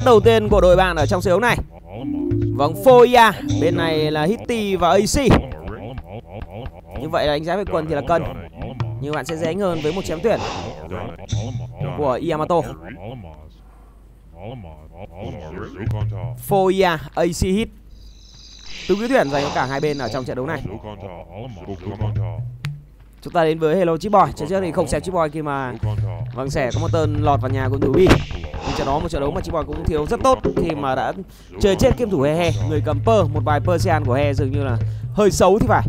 đầu tiên của đội bạn ở trong trận đấu này. Vâng, Foya, bên này là Hitty và AC. Như vậy là đánh giá về quân thì là cân, nhưng bạn sẽ dễ đánh hơn với một chém tuyển của Yamato. Foya, AC Hit. Tứ cứ tuyển dành cho cả hai bên ở trong trận đấu này. Chúng ta đến với Hello Chip Boy. Trận trước thì không xem Chip Boy khi mà vâng sẽ có một tên lọt vào nhà của thủ bi. Trận đó một trận đấu mà Chip Boy cũng thiếu rất tốt khi mà đã chơi chết game thủ He. Người cầm Pearl, một vài Persian của He dường như là hơi xấu thì phải.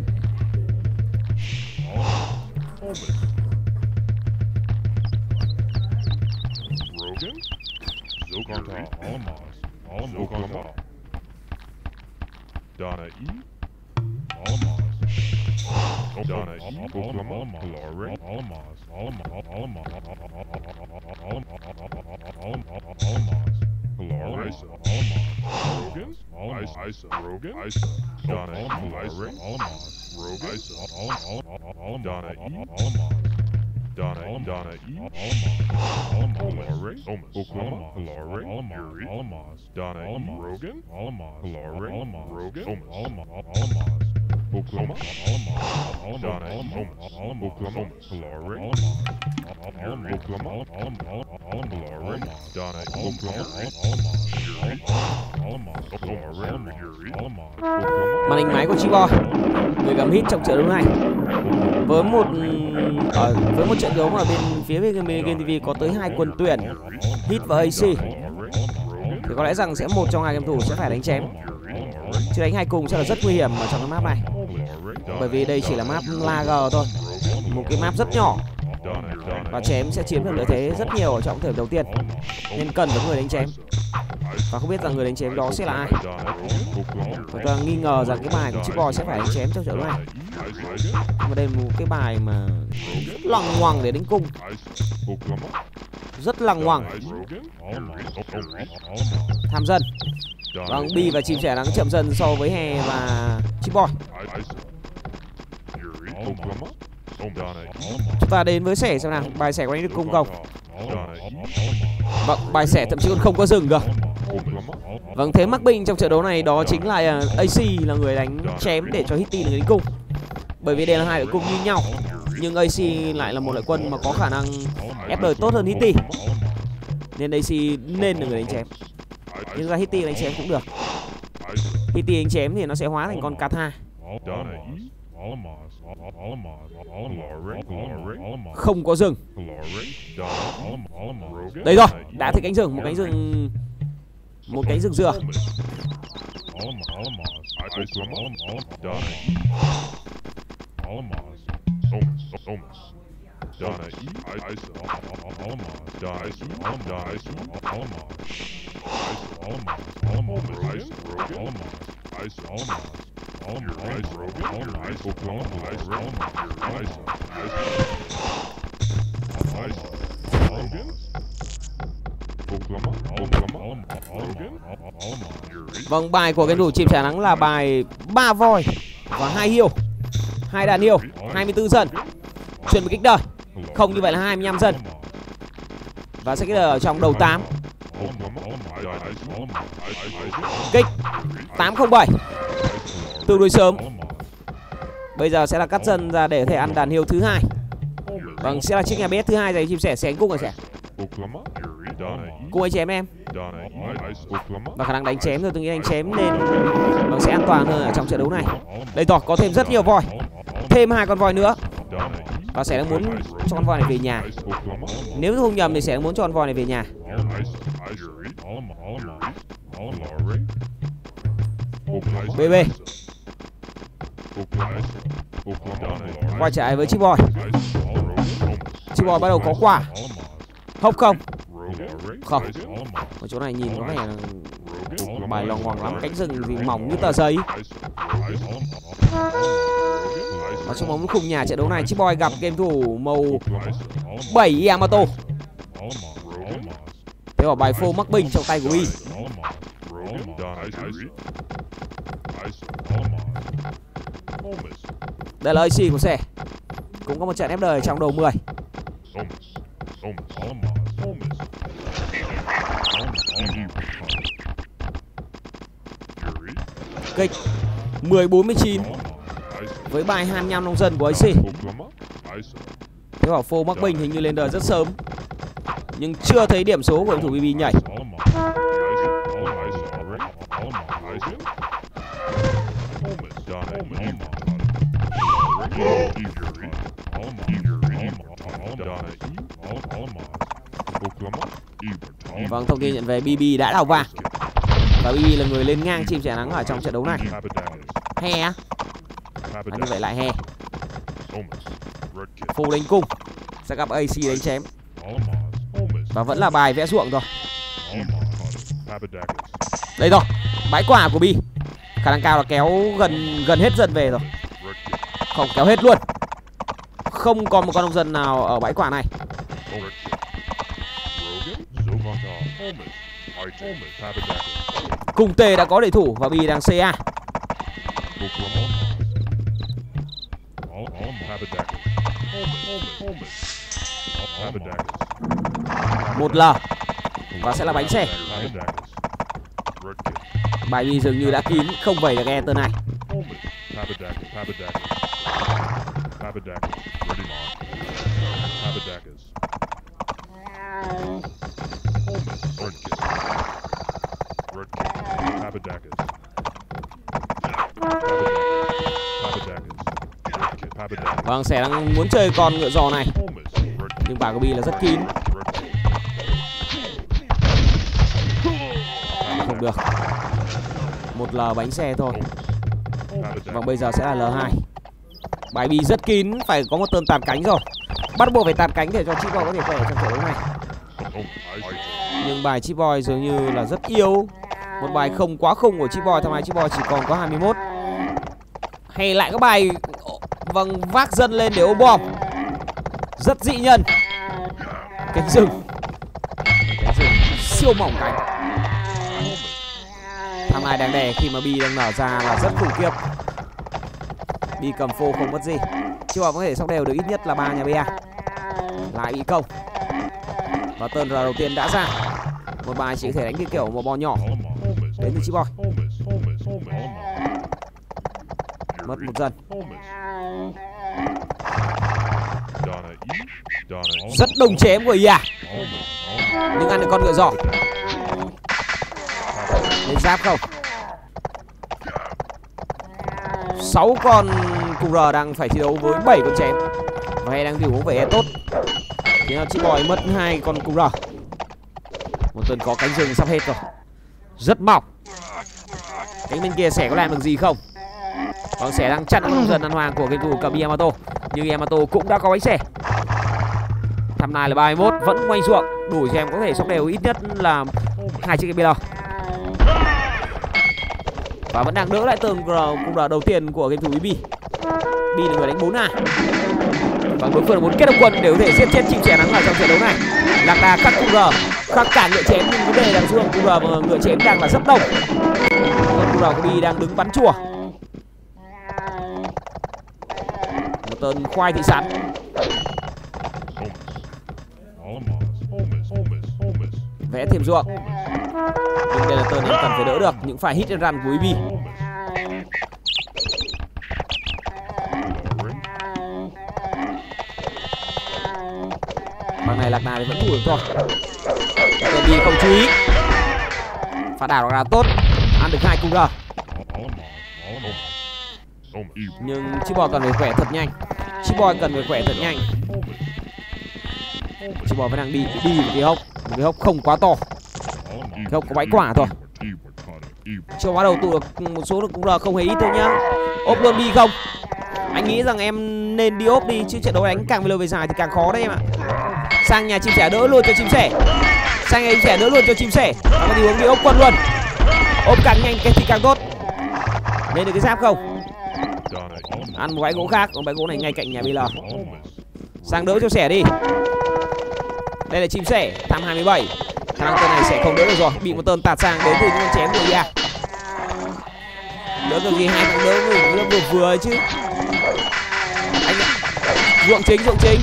Màn hình máy của Chip Boy, người cầm hit trong trận đấu này, với một trận đấu mà bên phía bên Game TV có tới 2 quân tuyển Hit và AC, thì có lẽ rằng sẽ một trong hai game thủ sẽ phải đánh chém, chứ đánh hai cùng sẽ là rất nguy hiểm ở trong cái map này, bởi vì đây chỉ là map lager thôi, một cái map rất nhỏ và chém sẽ chiếm được lợi thế rất nhiều ở trong thời đầu tiên, nên cần có người đánh chém. Và không biết rằng người đánh chém đó sẽ là ai. Tôi đang nghi ngờ rằng cái bài của Chip Boy sẽ phải đánh chém trong trận đấu này. Nhưng mà đây là một cái bài mà rất lằng ngoằng để đánh cung, rất lằng ngoằng. Tham dân. Vâng, Bi và chim sẻ đang chậm dần so với He và Chip Boy. Chúng ta đến với sẻ xem nào, bài sẻ có đánh được cung không? Vâng, bài sẻ thậm chí còn không có dừng cơ. Vâng, thế mắc binh trong trận đấu này đó chính là AC là người đánh chém để cho Hitty là người đánh cung. Bởi vì đây là hai đội cung như nhau, nhưng AC lại là một loại quân mà có khả năng ép đời tốt hơn Hitty, nên AC nên là người đánh chém. Nhưng ra Hitty đánh chém cũng được. Hitty đánh chém thì nó sẽ hóa thành con Kata. Không có rừng. Đây rồi, đã thấy cánh rừng, một cánh rừng dừa. Vâng, bài của cái thủ chim sẻ nắng là bài 3 voi và 2 hiêu, 2 đàn hiêu, 24 dân. Chuyển một kích đời. Không, như vậy là 25 dân. Và sẽ kích đời ở trong đầu 8. Kích 807. Tương đối sớm. Bây giờ sẽ là cắt dân ra để có thể ăn đàn hiêu thứ hai. Vâng, sẽ là chiếc nhà bếp thứ hai dành chim sẻ xén cung rồi sẻ. Cung ấy chém em. Và khả năng đánh chém rồi, tôi nghĩ đánh chém nên nó sẽ an toàn hơn ở trong trận đấu này. Đây rồi, có thêm rất nhiều voi, thêm 2 con voi nữa. Và sẽ muốn cho con voi này về nhà. Nếu không nhầm thì sẽ muốn cho con voi này về nhà. BB quay trở lại với Chip Boy. Chip Boy bắt đầu có quả. Hốc không? Không. Ở chỗ này nhìn có vẻ là bài lòng hoàng lắm. Cánh rừng thì mỏng như tờ giấy. Ở trong bóng khung nhà trận đấu này, Chip Boy gặp game thủ màu 7 Yamato. Thế bảo bài phô mắc binh trong tay của Y. Đây là AC của xe. Cũng có một trận ép đời trong đầu 10. kịch. 10-49 với bài 25 nông dân của AC. Thế bảo phô mắc binh hình như lên đời rất sớm, nhưng chưa thấy điểm số của thủ BB nhảy. Vâng, thông tin nhận về BB đã đào vàng và BB là người lên ngang chim sẻ nắng ở trong trận đấu này. He á? Như vậy lại he. Phô đánh cung sẽ gặp AC đánh chém và vẫn là bài vẽ ruộng rồi. Đây rồi, bãi quả của B. Khả năng cao là kéo gần hết dân về rồi. Không, kéo hết luôn. Không còn một con nông dân nào ở bãi quả này. Cùng T đã có đẩy thủ và B đang CA. Một L và sẽ là bánh xe. Bài B dường như đã kín, không vẩy được e tờ này. Vâng, sẽ đang muốn chơi con ngựa giò này, nhưng bài của B là rất kín. Không được. Một L bánh xe thôi. Vâng, bây giờ sẽ là L2. Bài B rất kín, phải có một tơn tạt cánh rồi. Bắt buộc phải tạt cánh để cho Chip Boy có thể khỏe trong trận đấu này. Nhưng bài Chip Boy dường như là rất yếu. Một bài không quá khung của Chip Boy. Thằng này Chip Boy chỉ còn có 21. Hay lại có bài vâng vác dân lên để ôm bom. Rất dị nhân. Cánh rừng. Cánh rừng siêu mỏng cánh. Thằng này đang đè khi mà B đang nở ra là rất khủng khiếp. B cầm phô không mất gì. Chip Boy có thể sóc đều được ít nhất là 3 nhà BA. Lại bị công. Và turn R đầu tiên đã ra. Một bài chỉ có thể đánh cái kiểu một bò nhỏ đến từ Chip Boy. Mất một dân. Rất đồng chém của IA, nhưng ăn được con ngựa giỏ. Lên giáp không. 6 con cùng R đang phải thi đấu với 7 con chém. Và hay đang điều hướng về E tốt. Thế là Chip Boy mất 2 con cùng R. Một tuần có cánh rừng sắp hết rồi. Rất mỏng. Cánh bên kia sẽ có làm được gì không? Còn sẽ đang chặn con dần ăn hoàng của game thủ cầm Yamato. Nhưng Yamato cũng đã có bánh xe. Thăm này là 31, vẫn quanh ruộng, đủ cho em có thể sóc đều ít nhất là 2 chiếc BL. Và vẫn đang đỡ lại tường cùng R đầu tiên của game thủ BB. B là người đánh 4A. Và đối phương là muốn kết hợp quân để có thể giết chết chim sẻ nắng ở trong trận đấu này. Lạc Đà khắc cùng R, khắc cả ngựa chém, nhưng vấn đề đằng dương cùng R và ngựa chém đang là rất đông. Còn cùng R của B đang đứng bắn chùa. Một tơn khoai thị sắn. Vẽ thêm ruộng. Nhưng đây là tơn em cần phải đỡ được những phải hit and run của BB. Bằng này Lạc Đà thì vẫn thủ được thôi. Tơn đi không chú ý. Phá đảo là tốt. Ăn được 2 cung R. Nhưng Chip Boy cần phải khỏe thật nhanh. Chip Boy cần phải khỏe thật nhanh. Chip Boy vẫn đang đi cái hốc. Cái hốc không quá to. Cái hốc có bãi quả thôi. Chưa bắt đầu tụ được một số được cũng R không hề ít thôi nhá. Ốp luôn đi không? Anh nghĩ rằng em nên đi ốp đi, chứ trận đấu đánh càng về lâu về dài thì càng khó đấy em ạ. Sang nhà chim sẻ đỡ luôn cho chim sẻ. Sang nhà chim sẻ đỡ luôn cho chim sẻ. Và có hướng đi ốp quân luôn. Ốp càng nhanh thì càng tốt. Lên được cái giáp không? Ăn một bãi gỗ khác, còn bãi gỗ này ngay cạnh nhà BL. Sang đỡ cho sẻ đi. Đây là chim sẻ, tham 27. Khả năng tên này sẽ không đỡ được rồi, bị một tơn tạt sang đến từ những con chém của IA. Đỡ được gì, hai cũng đỡ vừa ấy chứ. Anh ạ. Ruộng chính.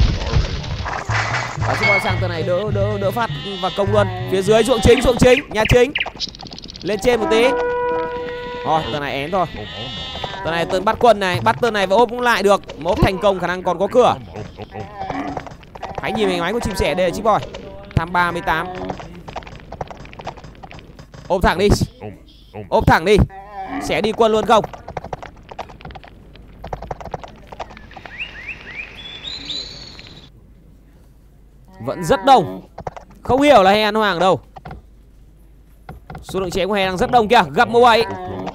Và Chip Boy sang tơn này đỡ phát và công luôn. Phía dưới ruộng chính, nhà chính. Lên trên một tí. Thôi tơn này én thôi. Tơn này tơn bắt quân này, bắt tơn này và ốp cũng lại được. Mà ốp thành công khả năng còn có cửa. Hãy nhìn mình máy của chim sẻ đây là chip boy. Tham 38. Ốp thẳng đi. Ốp thẳng đi. Sẽ đi quân luôn không? Vẫn rất đông. Không hiểu là hay ăn hoàng đâu. Số lượng chém của He đang rất đông kìa. Gặp màu 7.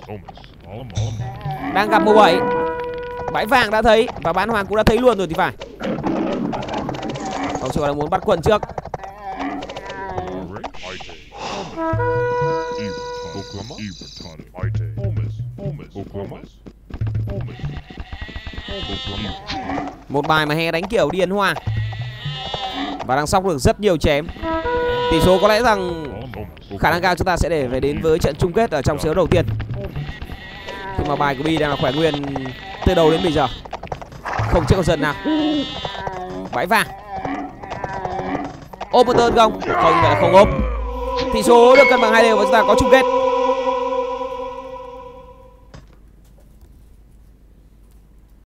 Đang gặp màu 7. Bãi vàng đã thấy. Và bán hoàng cũng đã thấy luôn rồi thì phải. Ông Triệu đang muốn bắt quân trước. Một bài mà He đánh kiểu điên hoa. Và đang sóc được rất nhiều chém. Tỷ số có lẽ rằng khả năng cao chúng ta sẽ để về đến với trận chung kết ở trong set đấu đầu tiên. Khi mà bài của Bi đang là khỏe nguyên từ đầu đến bây giờ. Không chết con dần nào. Bãi vàng. Ôm một tơn không? Không, vậy là không ôm. Tỷ số được cân bằng 2 đều và chúng ta có chung kết.